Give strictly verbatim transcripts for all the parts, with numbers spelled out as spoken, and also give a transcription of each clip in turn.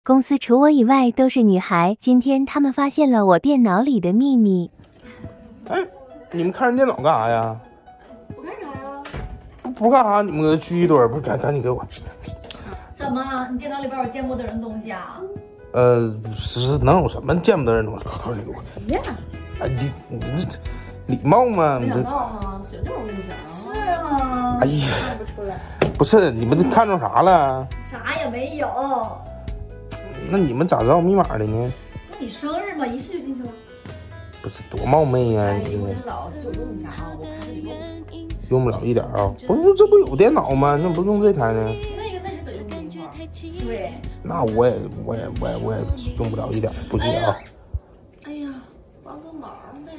公司除我以外都是女孩，今天他们发现了我电脑里的秘密。 哎，你们看人电脑干啥呀？ 我干啥呀？ 不不干啥，你们给他聚一堆，不是赶赶紧给我。 怎么？你电脑里边有见不得人东西啊？ 呃，是能有什么见不得人东西？快快给我！ 呀， 哎，你你这礼貌吗？ 没你这想到啊，行这种类型。是啊。 哎呀， 看不出来。 不是你们看着啥了？ 啥也没有。 那你们咋知道密码的呢？ 那你生日嘛，一试就进去了。 不是多冒昧呀、啊！ 哎， 你我电脑借我用一下啊，我看你用。 用不了一点啊！不是，这不有电脑吗？那不用这台呢？ 那个那就得用一会儿。对。 那我也我也我也我也用不了一点，不接啊！ 哎呀，帮个忙呗。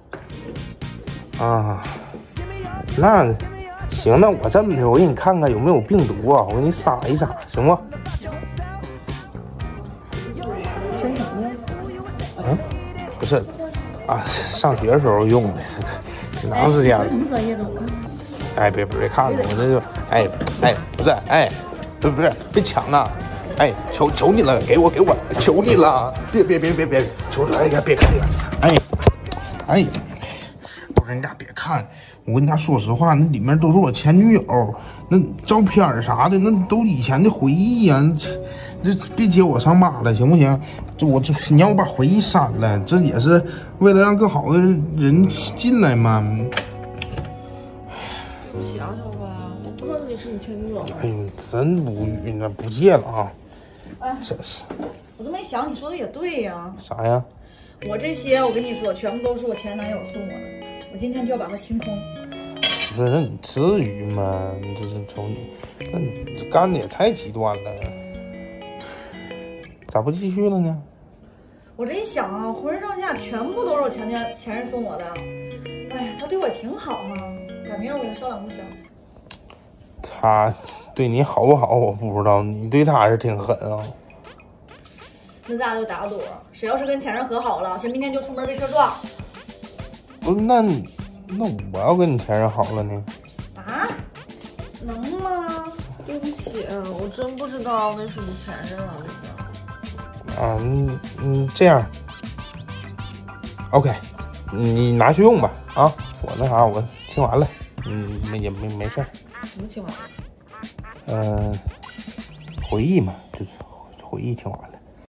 啊，那行，那我这么的，我给你看看有没有病毒啊，我给你撒一撒，行不？ 申什么呢？ 嗯，不是，啊，上学的时候用的，挺长时间了。 什么专业的？我看看。 哎，别别看了，我这就，哎哎，不是，哎，不是不是，别抢啊！哎，求求你了，给我给我，求你了，别别别别别，求求，哎呀，别看了，哎哎，不是，你俩别看，我跟你俩说实话，那里面都是我前女友，那照片啥的，那都以前的回忆呀、啊，这这别接我上马了，行不行？这我这你让我把回忆删了，这也是为了让更好的人进来嘛。 想想吧，我不知道你是你前女友。 哎呦，真无语呢，不借了啊！ 哎， 真是。 我这么一想，你说的也对呀。 啥呀？ 我这些，我跟你说，全部都是我前男友送我的。我今天就要把它清空。 不是，那你至于吗？你这是从你，那你这干的也太极端了。咋不继续了呢？ 我这一想啊，浑身上下全部都是我前前前任送我的。哎，他对我挺好哈、啊。改明儿我给他烧两炷香。 他对你好不好我不知道，你对他还是挺狠啊。 那咱俩就打个赌，谁要是跟前任和好了，谁明天就出门被车撞。 不是，那那我要跟你前任好了呢？ 啊？能吗？ 对不起，我真不知道那是你前任啊，那个。 啊，嗯嗯，这样 ，OK，你拿去用吧。啊，我那啥，我清完了。嗯，没也没没事儿。 什么清完了？ 嗯、呃，回忆嘛，就是回忆清完了。